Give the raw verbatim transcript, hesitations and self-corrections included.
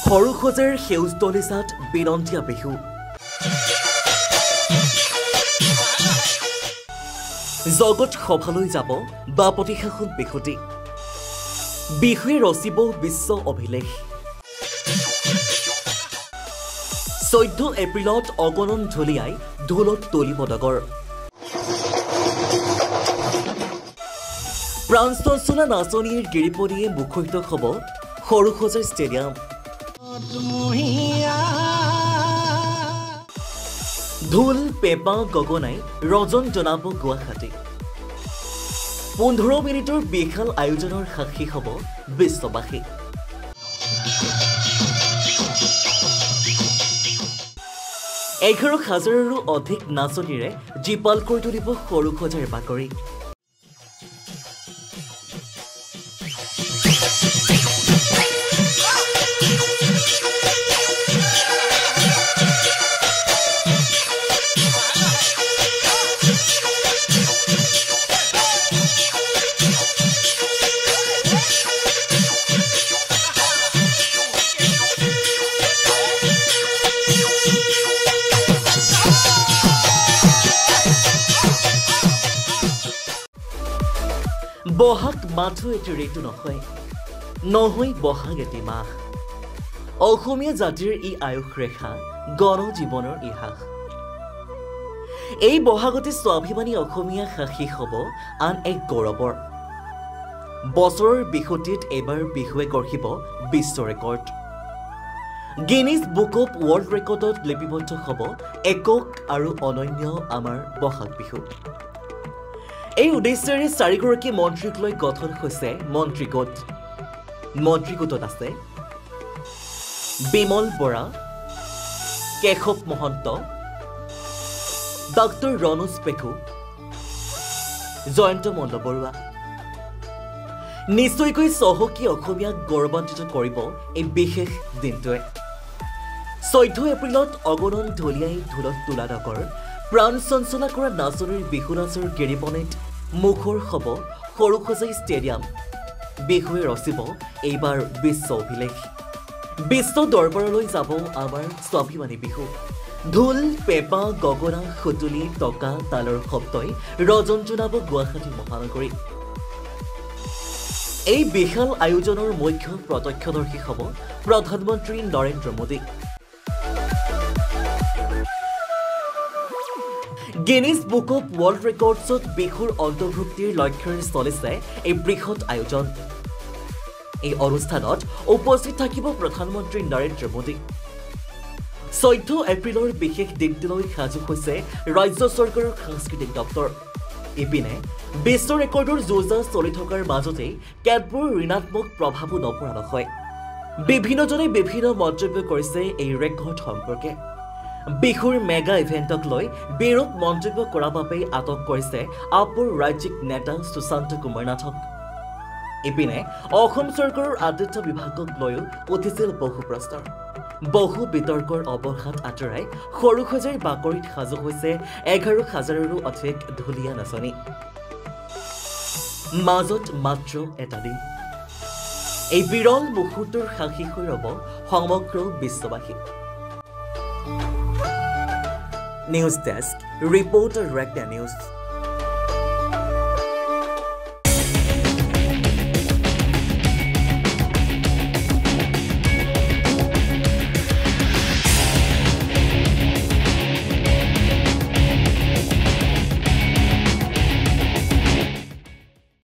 সৰুসজেৰ সেউজ তলিচাত বিনন্তীয়া বিহু জগত সভালৈ যাব বাপতিসাহোন বিহুটি বিহুৱে ৰচিব বিশ্ব অভিলেখ চৈধ্য এপ্ৰিলত অগণন ঢুলিয়াই ঢোলত তলিব ডগৰ প্ৰাণচঞ্চলা নাচনীৰ গিৰিপদীয়ে মুখৰিত হ'ব সৰুসজেৰ ষ্টেডিয়াম ঢোল পেঁপা গগনাই ৰজন জনাব গুৱাহাটী পোন্ধৰ মিনিটৰ বিশাল আয়োজনৰ সাক্ষী হ'ব বিশ্ববাসী এঘাৰ হাজাৰৰো অধিক নাচনীৰে জীপাল কৰি তুলিব সৰুসজেৰ বাকৰি বহাগ মাথো এটি ঋতু নহয় নহয় বহাগ এটি মাহ অসমীয়া জাতিৰ ই আয়ুস ৰেখা গণ জীৱনৰ ইতিহাস এই বহাগতে স্বাভিমানী অসমীয়া সাক্ষী হ'ব আন এক গৌৰৱৰ বছৰৰ বিহুটিত এবাৰ বিহুৱে গঢ়িব বিশ্ব record Guinness book of world ৰেকৰ্ডত লিপিবদ্ধ হ'ব একক আৰু অনন্য আমাৰ বহাগ বিহু এই উদ্দেশ্যেৰে চাৰিগৰাকী মন্ত্ৰীক লৈ গঠন হৈছে মন্ত্ৰী গোট মন্ত্ৰী গোটত আছে বিমল বৰা কেশৱ মহন্ত ডক্টৰ ৰণোজ পেকু জয়ন্ত মল্ল বৰুৱা নিশ্চয়কৈ চহকী অসমীয়াক গৌৰৱান্বিত কৰিব এই বিশেষ দিনটোৱে চৈধ্য এপ্ৰিলত অগণন ঢুলিয়াই ঢোলত তোলা ডগৰ প্ৰাণ চঞ্চলা কৰা নাচনীৰ বিহু নাচৰ গিৰিপনিত মুখৰ হ'ব সৰুসজাই ষ্টেডিয়াম বিহুৱে ৰচিব এইবাৰ বিশ্ব অভিলেখ বিশ্ব দৰবাৰলৈ যাব আমাৰ স্বাভিমানী বিহু ঢোল পেঁপা গগনা সুতুলি টকা তালৰ শব্দই ৰজন জনাব গুৱাহাটী মহানগৰী এই বিশাল আয়োজনৰ মুখ্য প্ৰত্যক্ষদৰ্শী হ'ব প্ৰধানমন্ত্ৰী Narendra Modi Guinness book of world ৰেকৰ্ডছত বিহুৰ অন্তৰ্ভুক্তিৰ লক্ষ্যৰে চলিছে এই বৃহৎ আয়োজন এই অনুষ্ঠানত উপস্থিত থাকিব প্ৰধানমন্ত্ৰী নৰেন্দ্ৰ মোদী চৈধ্য এপ্ৰিলৰ বিশেষ দিনটোলৈ সাজু হৈছে ৰাজ্য চৰকাৰৰ সাংস্কৃতিক দপ্তৰ ইপিনে বিশ্ব ৰেকৰ্ডৰ যোজা চলি থকাৰ মাজতেই কেতবোৰ ঋণাত্মক প্ৰভাৱো নপৰা নহয় বিভিন্নজনে বিভিন্ন মন্তব্য কৰিছে এই ৰেকৰ্ড সম্পৰ্কে বিহুৰ মেগা ইভেণ্টক লৈ বিৰোধ মন্তব্য কৰাৰ বাবে আটক কৰিছে আপৰ ৰাজ্যিক নেতা সুশান্ত কুমাৰ নাথক ইপিনে অসম চৰকাৰৰ আতিথ্য বিভাগক লৈও উঠিছিল বহু প্ৰশ্ন বহু বিতৰ্কৰ অৱসাদ আঁতৰাই সৰুসজাইৰ বাকৰিত সাজু হৈছে এঘাৰ হাজাৰৰো অধিক ঢুলীয়া নাচনী মাজত মাত্ৰ এটা দিন এই বিৰল মুহূৰ্তৰ সাক্ষী হৈ ৰ'ব সমগ্ৰ বিশ্ববাসী News Desk, Reporter Recta News.